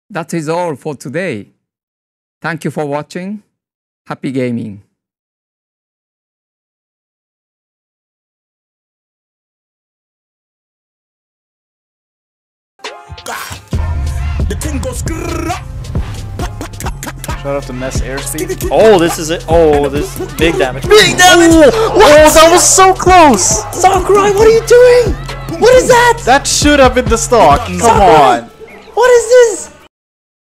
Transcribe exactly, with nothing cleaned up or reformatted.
That is all for today. Thank you for watching. Happy gaming. The thing goes. Shout out to Mess airspeed. Oh, this is it. Oh, this is big damage. Big damage! Oh, oh, that was so close! Sakurai, what are you doing? What is that? That should have been the stock. Come Sakurai, on. what is this?